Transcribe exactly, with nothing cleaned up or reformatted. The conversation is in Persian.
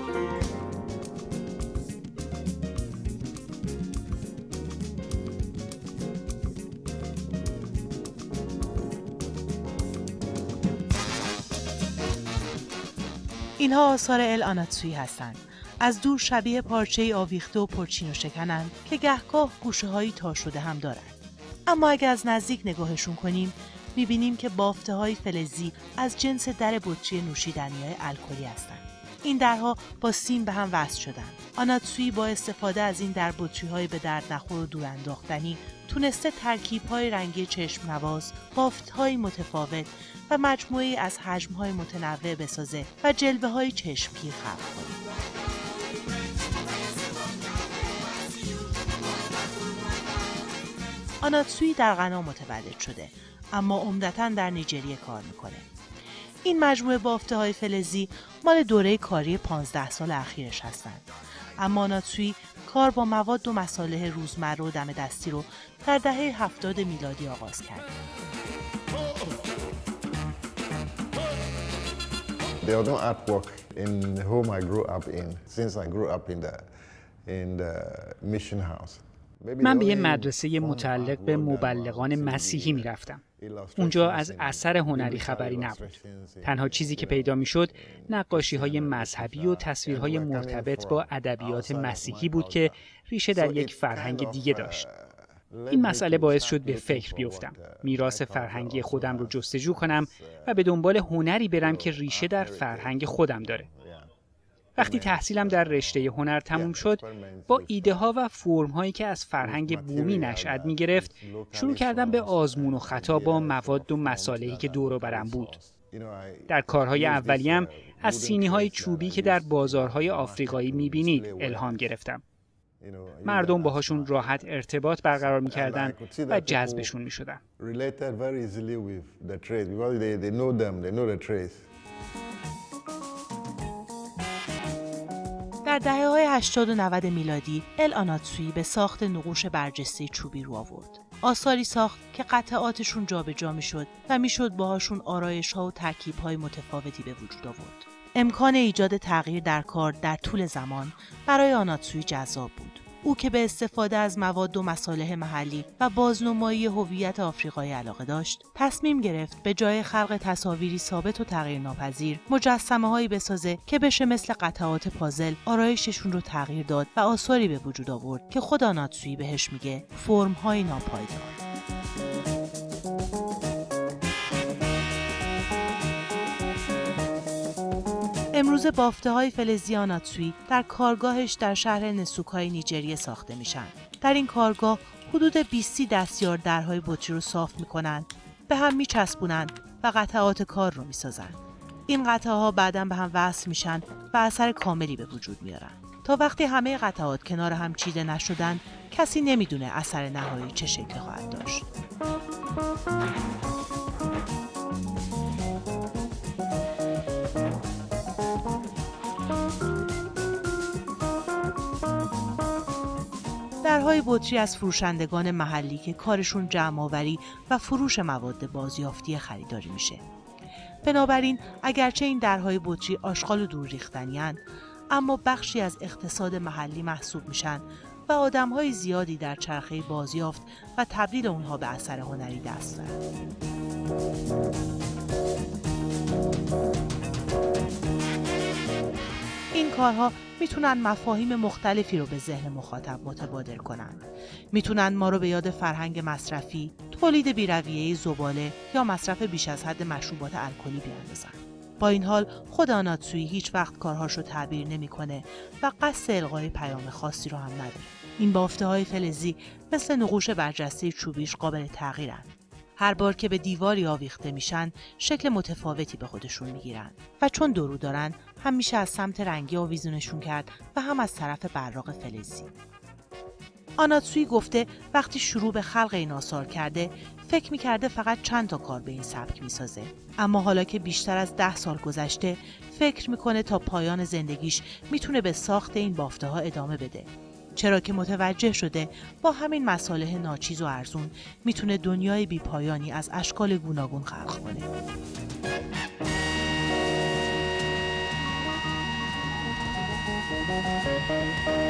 اینها آثار ال آناتسویی هستند. از دور شبیه پارچه‌ای آویخته و پرچین و شکنند که گهگاه گوشه‌هایی تا شده هم دارند. اما اگر از نزدیک نگاهشون کنیم می‌بینیم که بافته‌های فلزی از جنس در بطری نوشیدنی‌های الکلی هستند. این درها با سیم به هم وصل شدند. آناتسویی با استفاده از این در بطری‌های به درد نخور و دور انداختنی تونسته ترکیب‌های رنگی چشم نواز، بافت‌های متفاوت و مجموعه‌ای از حجم‌های متنوع بسازه و جلوه‌های چشمگیر خلق کنه. آناتسویی در غنا متولد شده، اما عمدتاً در نیجریه کار میکنه. این مجموعه بافته‌های فلزی مال دوره کاری پانزده سال اخیرش هستند. اما آناتسویی کار با مواد و مصالح روزمره و دم دستی رو در دهه هفتاد میلادی آغاز کرد. There was no artwork in the home I grew up in, since I grew up in the in the mission house. من به یه مدرسه متعلق به مبلغان مسیحی می رفتم. اونجا از اثر هنری خبری نبود. تنها چیزی که پیدا می شد نقاشی های مذهبی و تصویرهای مرتبط با ادبیات مسیحی بود که ریشه در یک فرهنگ دیگه داشت. این مسئله باعث شد به فکر بیفتم، میراث فرهنگی خودم رو جستجو کنم و به دنبال هنری برم که ریشه در فرهنگ خودم داره. وقتی تحصیلم در رشته هنر تموم شد، با ایده ها و فرم هایی که از فرهنگ بومی نشأت می گرفت، شروع کردم به آزمون و خطا با مواد و مصالحی که دور و برم بود. در کارهای اولیم از سینی های چوبی که در بازارهای آفریقایی می بینید الهام گرفتم. مردم باهاشون راحت ارتباط برقرار می کردن و جذبشون می شدن. در دهه‌های هشتاد و نود میلادی ال آناتسویی به ساخت نقوش برجسته چوبی رو آورد. آثاری ساخت که قطعاتشون جابجا میشد و میشد باهاشون آرایش‌ها و ترکیب‌های متفاوتی به وجود آورد. امکان ایجاد تغییر در کار در طول زمان برای آناتسویی جذاب بود. او که به استفاده از مواد و مصالح محلی و بازنمایی هویت آفریقایی علاقه داشت، تصمیم گرفت به جای خلق تصاویری ثابت و تغییرناپذیر، مجسمه‌هایی بسازه که بشه مثل قطعات پازل آرایششون رو تغییر داد و آثاری به وجود آورد که خود آناتسویی بهش میگه فرم‌های ناپایدار. امروز بافته‌های فلزی آناتسویی در کارگاهش در شهر نسوکای نیجریه ساخته میشن. در این کارگاه حدود بیست دستیار درهای بطری رو صاف میکنن، به هم میچسبونن و قطعات کار رو میسازن. این قطعه‌ها بعداً به هم وصل میشن و اثر کاملی به وجود میارن. تا وقتی همه قطعات کنار هم چیده نشدن، کسی نمیدونه اثر نهایی چه شکلی خواهد داشت. درهای بطری از فروشندگان محلی که کارشون جمع‌آوری و فروش مواد بازیافتی خریداری میشه. بنابراین اگرچه این درهای بطری آشغال و دور ریختنی‌اند، اما بخشی از اقتصاد محلی محسوب میشن و آدم‌های زیادی در چرخه بازیافت و تبدیل اونها به اثر هنری دست دارن. این کارها میتونن مفاهیم مختلفی رو به ذهن مخاطب متبادر کنن. میتونن ما رو به یاد فرهنگ مصرفی، تولید بی‌رویه زباله یا مصرف بیش از حد مشروبات الکلی بیاندازن. با این حال خود آناتسویی هیچ وقت کارهاش رو تعبیر نمیکنه و قصد القای پیام خاصی رو هم نداره. این بافته‌های فلزی مثل نقوش برجسته چوبیش قابل تغییرن. هر بار که به دیواری آویخته میشن، شکل متفاوتی به خودشون میگیرن و چون درو دارن، هم میشه از سمت رنگی آویزونشون کرد و هم از طرف براق فلزی. آناتسویی گفته وقتی شروع به خلق این آثار کرده، فکر میکرده فقط چند تا کار به این سبک میسازه. اما حالا که بیشتر از ده سال گذشته، فکر میکنه تا پایان زندگیش میتونه به ساخت این بافته ها ادامه بده. چرا که متوجه شده با همین مصالح ناچیز و ارزون میتونه دنیای بی پایانی از اشکال گوناگون خلق کنه. میکنم.